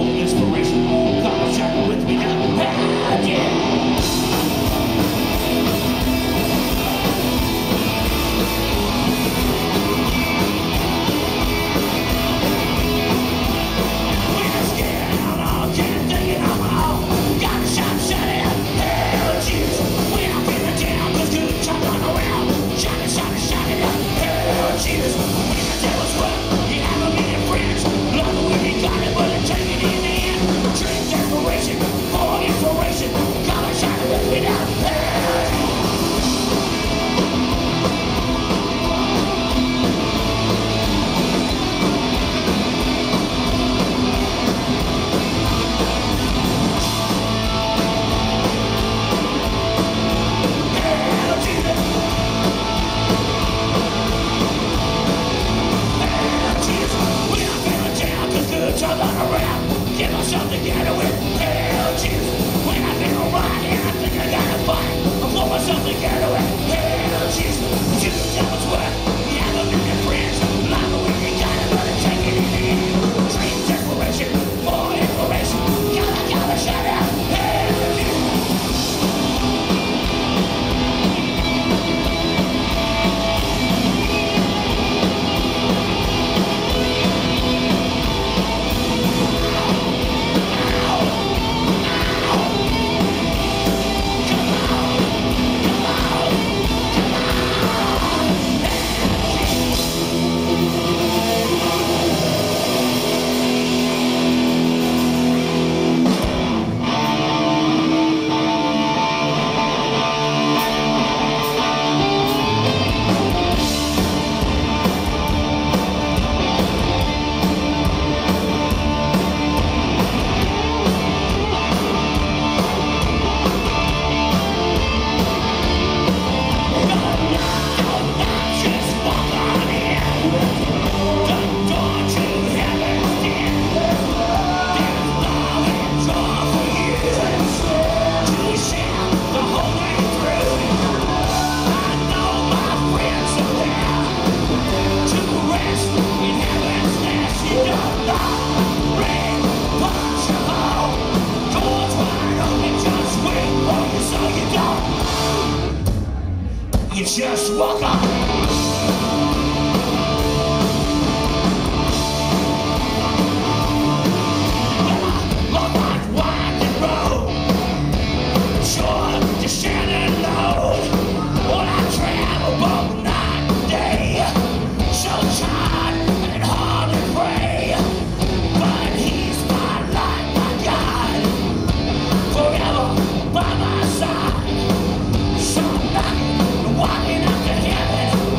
inspiration. Come and check with me now. Yeah. Give us something to get away. Hell, Jesus. When I feel right and I think I gotta fight, I want myself to get away. Hell, Jesus. You tell us what. You have a million friends. Like a way you got it, but I take it in the end. Dreams, desperation, more inspiration. Gotta shut up. Hell, Jesus. You just walk on. Long life winding road, sure to stand alone. When I travel both night and day, so tired and hard to pray. But He's my light, my God, forever by my side. So I'm walking up to heaven.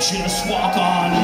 just walk on